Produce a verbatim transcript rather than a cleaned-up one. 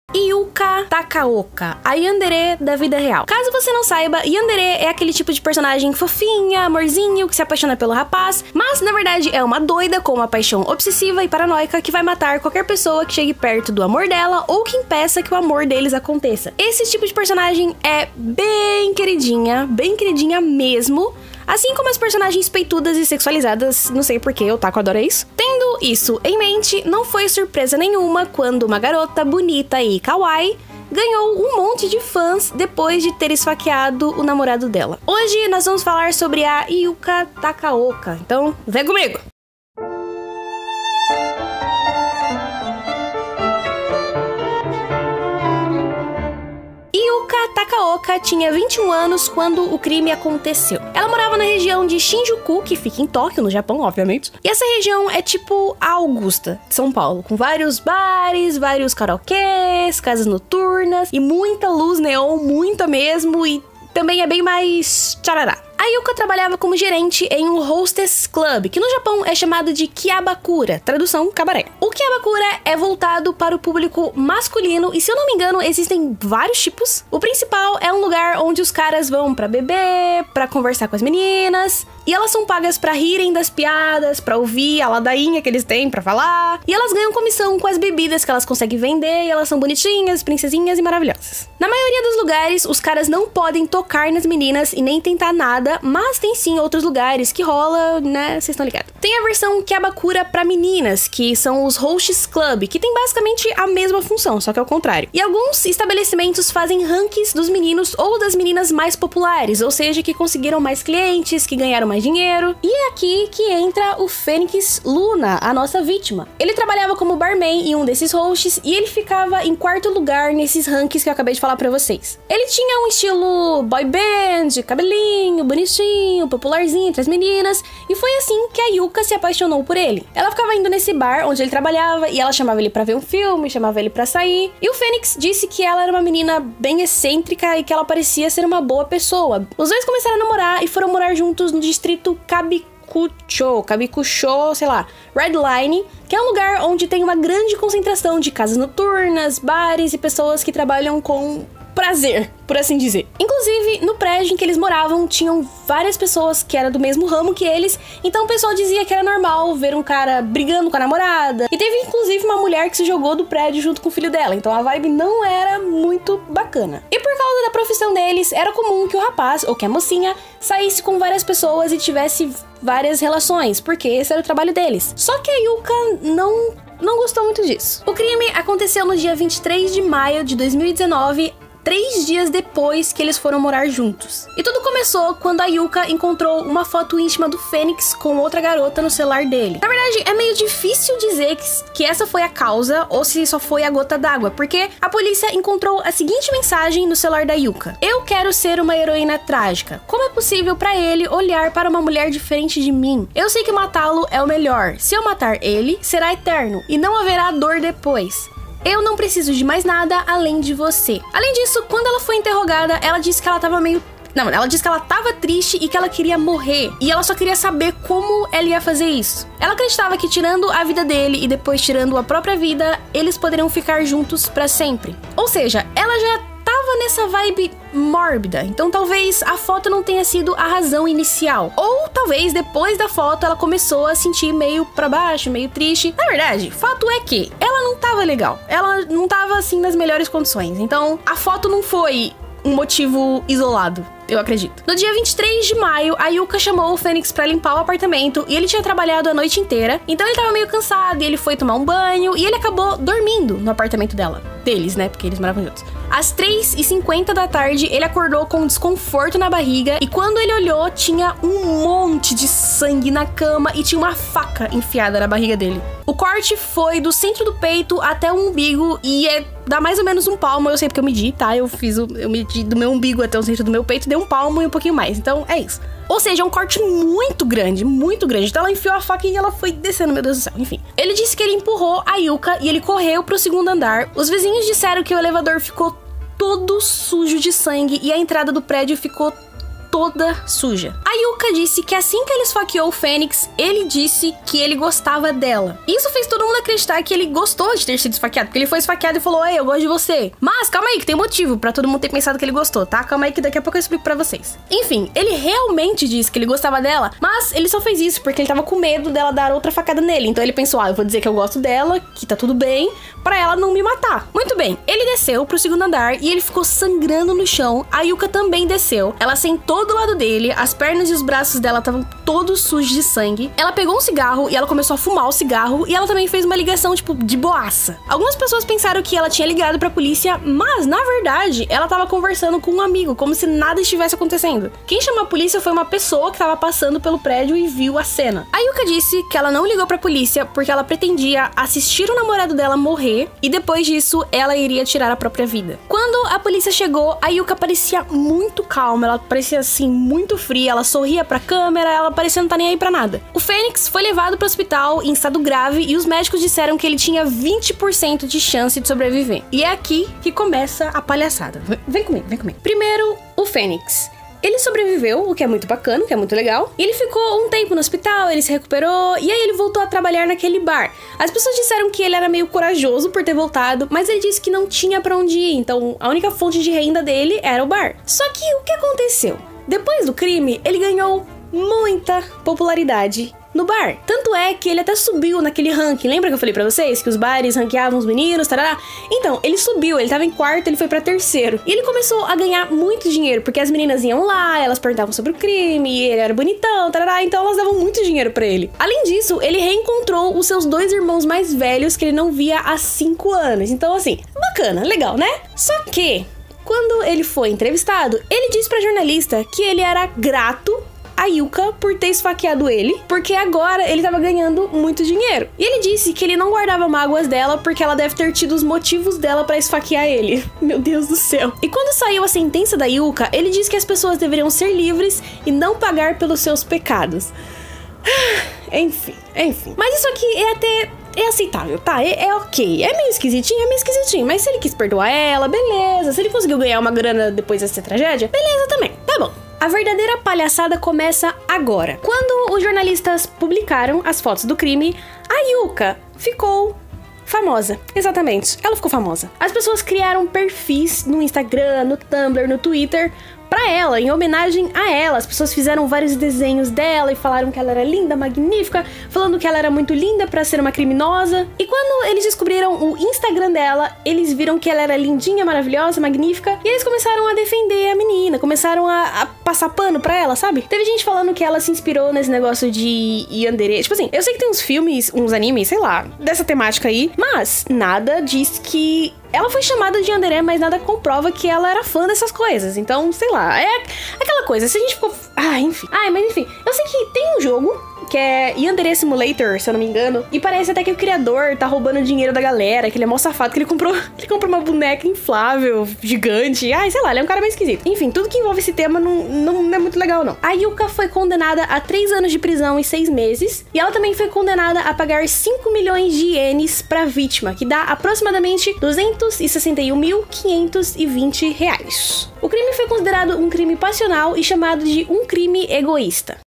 Yuka Takaoka, a yandere da vida real. Caso você não saiba, yandere é aquele tipo de personagem fofinha, amorzinho, que se apaixona pelo rapaz, mas na verdade é uma doida com uma paixão obsessiva e paranoica que vai matar qualquer pessoa que chegue perto do amor dela ou que impeça que o amor deles aconteça. Esse tipo de personagem é bem queridinha, bem queridinha mesmo. Assim como as personagens peitudas e sexualizadas, não sei porque o Taco adora isso. Tendo isso em mente, não foi surpresa nenhuma quando uma garota bonita e kawaii ganhou um monte de fãs depois de ter esfaqueado o namorado dela. Hoje nós vamos falar sobre a Yuka Takaoka, então vem comigo! Yuka Takaoka tinha vinte e um anos quando o crime aconteceu. Ela morava na região de Shinjuku, que fica em Tóquio, no Japão, obviamente. E essa região é tipo a Augusta, de São Paulo, com vários bares, vários karaokês, casas noturnas e muita luz neon, muita mesmo, e também é bem mais tcharará. A Yuka trabalhava como gerente em um hostess club, que no Japão é chamado de Kyabakura, tradução cabaré. O Kyabakura é voltado para o público masculino e, se eu não me engano, existem vários tipos. O principal é um lugar onde os caras vão pra beber, pra conversar com as meninas, e elas são pagas pra rirem das piadas, pra ouvir a ladainha que eles têm pra falar, e elas ganham comissão com as bebidas que elas conseguem vender, e elas são bonitinhas, princesinhas e maravilhosas. Na maioria dos lugares, os caras não podem tocar nas meninas e nem tentar nada, mas tem sim outros lugares que rola, né, vocês estão ligados. Tem a versão Kyabakura pra meninas, que são os Hostess Club, que tem basicamente a mesma função, só que ao contrário. E alguns estabelecimentos fazem rankings dos meninos ou das meninas mais populares, ou seja, que conseguiram mais clientes, que ganharam mais dinheiro. E é aqui que entra o Fênix Luna, a nossa vítima. Ele trabalhava como barman em um desses hosts e ele ficava em quarto lugar nesses rankings que eu acabei de falar pra vocês. Ele tinha um estilo boy band, cabelinho, bonitinho, popularzinho entre as meninas, e foi assim que a Yuka se apaixonou por ele. Ela ficava indo nesse bar onde ele trabalhava e ela chamava ele pra ver um filme, chamava ele pra sair, e o Fênix disse que ela era uma menina bem excêntrica e que ela parecia ser uma boa pessoa. Os dois começaram a namorar e foram morar juntos no distrito Kabikucho, Kabikucho, sei lá, Red Line, que é um lugar onde tem uma grande concentração de casas noturnas, bares e pessoas que trabalham com prazer, por assim dizer. Inclusive, no prédio em que eles moravam, tinham várias pessoas que eram do mesmo ramo que eles, então o pessoal dizia que era normal ver um cara brigando com a namorada. E teve, inclusive, uma mulher que se jogou do prédio junto com o filho dela, então a vibe não era muito bacana. E por causa da profissão deles, era comum que o rapaz, ou que a mocinha, saísse com várias pessoas e tivesse várias relações, porque esse era o trabalho deles. Só que a Yuka não, não gostou muito disso. O crime aconteceu no dia vinte e três de maio de dois mil e dezenove, três dias depois que eles foram morar juntos. E tudo começou quando a Yuka encontrou uma foto íntima do Fênix com outra garota no celular dele. Na verdade, é meio difícil dizer que, que essa foi a causa ou se só foi a gota d'água, porque a polícia encontrou a seguinte mensagem no celular da Yuka: "Eu quero ser uma heroína trágica. Como é possível pra ele olhar para uma mulher diferente de mim? Eu sei que matá-lo é o melhor. Se eu matar ele, será eterno e não haverá dor depois. Eu não preciso de mais nada além de você." Além disso, quando ela foi interrogada, ela disse que ela tava meio... Não, ela disse que ela tava triste e que ela queria morrer. E ela só queria saber como ela ia fazer isso. Ela acreditava que tirando a vida dele e depois tirando a própria vida, eles poderiam ficar juntos pra sempre. Ou seja, ela já tava nessa vibe mórbida, então talvez a foto não tenha sido a razão inicial. Ou talvez depois da foto ela começou a sentir meio pra baixo, meio triste. Na verdade, fato é que ela não tava legal. Ela não tava assim nas melhores condições. Então a foto não foi um motivo isolado, eu acredito. No dia vinte e três de maio, a Yuka chamou o Fênix pra limpar o apartamento e ele tinha trabalhado a noite inteira, então ele tava meio cansado e ele foi tomar um banho e ele acabou dormindo no apartamento dela. Deles, né? Porque eles moravam juntos. Às três e cinquenta da tarde, ele acordou com um desconforto na barriga e quando ele olhou, tinha um monte de sangue na cama e tinha uma faca enfiada na barriga dele. O corte foi do centro do peito até o umbigo e é, dá mais ou menos um palmo, eu sei porque eu medi, tá? Eu fiz o, eu medi do meu umbigo até o centro do meu peito, deu um palmo e um pouquinho mais, então é isso. Ou seja, é um corte muito grande, muito grande. Então ela enfiou a faca e ela foi descendo, meu Deus do céu. Enfim, ele disse que ele empurrou a Yuka e ele correu pro segundo andar. Os vizinhos disseram que o elevador ficou todo sujo de sangue e a entrada do prédio ficou toda suja. A Yuka disse que assim que ele esfaqueou o Fênix, ele disse que ele gostava dela. Isso fez todo mundo acreditar que ele gostou de ter sido esfaqueado, porque ele foi esfaqueado e falou: ei, eu gosto de você. Mas calma aí, que tem motivo pra todo mundo ter pensado que ele gostou, tá? Calma aí que daqui a pouco eu explico pra vocês. Enfim, ele realmente disse que ele gostava dela, mas ele só fez isso porque ele tava com medo dela dar outra facada nele. Então ele pensou: ah, eu vou dizer que eu gosto dela, que tá tudo bem, pra ela não me matar. Muito bem, ele desceu pro segundo andar e ele ficou sangrando no chão. A Yuka também desceu. Ela sentou do lado dele, as pernas e os braços dela estavam todos sujos de sangue. Ela pegou um cigarro e ela começou a fumar o cigarro, e ela também fez uma ligação, tipo, de boaça. Algumas pessoas pensaram que ela tinha ligado pra polícia, mas, na verdade, ela tava conversando com um amigo, como se nada estivesse acontecendo. Quem chamou a polícia foi uma pessoa que tava passando pelo prédio e viu a cena. A Yuka disse que ela não ligou pra polícia porque ela pretendia assistir o namorado dela morrer, e depois disso, ela iria tirar a própria vida. Quando a polícia chegou, a Yuka parecia muito calma, ela parecia, assim, muito fria, ela sorria pra câmera, ela parecia não tá nem aí pra nada. O Fênix foi levado pro hospital em estado grave e os médicos disseram que ele tinha vinte por cento de chance de sobreviver. E é aqui que começa a palhaçada. Vem comigo, vem comigo. Primeiro, o Fênix. Ele sobreviveu, o que é muito bacana, o que é muito legal. E ele ficou um tempo no hospital, ele se recuperou, e aí ele voltou a trabalhar naquele bar. As pessoas disseram que ele era meio corajoso por ter voltado, mas ele disse que não tinha pra onde ir, então a única fonte de renda dele era o bar. Só que o que aconteceu? Depois do crime, ele ganhou muita popularidade no bar. Tanto é que ele até subiu naquele ranking. Lembra que eu falei pra vocês que os bares ranqueavam os meninos, tarará? Então, ele subiu, ele tava em quarto, ele foi pra terceiro. E ele começou a ganhar muito dinheiro, porque as meninas iam lá, elas perguntavam sobre o crime, ele era bonitão, tarará, então elas davam muito dinheiro pra ele. Além disso, ele reencontrou os seus dois irmãos mais velhos que ele não via há cinco anos. Então, assim, bacana, legal, né? Só que, quando ele foi entrevistado, ele disse pra jornalista que ele era grato a Yuka por ter esfaqueado ele, porque agora ele tava ganhando muito dinheiro. E ele disse que ele não guardava mágoas dela porque ela deve ter tido os motivos dela pra esfaquear ele. Meu Deus do céu. E quando saiu a sentença da Yuka, ele disse que as pessoas deveriam ser livres e não pagar pelos seus pecados. Enfim, enfim. Mas isso aqui é até... é aceitável, tá? É, é ok. É meio esquisitinho, é meio esquisitinho. Mas se ele quis perdoar ela, beleza. Se ele conseguiu ganhar uma grana depois dessa tragédia, beleza também. Tá bom. A verdadeira palhaçada começa agora. Quando os jornalistas publicaram as fotos do crime, a Yuka ficou famosa. Exatamente, ela ficou famosa. As pessoas criaram perfis no Instagram, no Tumblr, no Twitter pra ela, em homenagem a ela. As pessoas fizeram vários desenhos dela e falaram que ela era linda, magnífica, falando que ela era muito linda pra ser uma criminosa. E quando eles descobriram o Instagram dela, eles viram que ela era lindinha, maravilhosa, magnífica, e eles começaram a defender a menina, começaram a, a passar pano pra ela, sabe? Teve gente falando que ela se inspirou nesse negócio de yandere. Tipo assim, eu sei que tem uns filmes, uns animes, sei lá, dessa temática aí, mas nada diz que ela foi chamada de yandere, mas nada comprova que ela era fã dessas coisas. Então, sei lá, é aquela coisa, se a gente ficou... Ah, enfim. Ah, mas enfim, eu sei que tem um jogo que é Yandere Simulator, se eu não me engano, e parece até que o criador tá roubando dinheiro da galera, que ele é mó safado, que ele comprou, ele comprou uma boneca inflável, gigante. Ai, sei lá, ele é um cara meio esquisito. Enfim, tudo que envolve esse tema não, não, não é muito legal, não. A Yuka foi condenada a três anos de prisão e seis meses, e ela também foi condenada a pagar cinco milhões de ienes pra vítima, que dá aproximadamente duzentos e sessenta e um mil, quinhentos e vinte reais. O crime foi considerado um crime passional e chamado de um crime egoísta.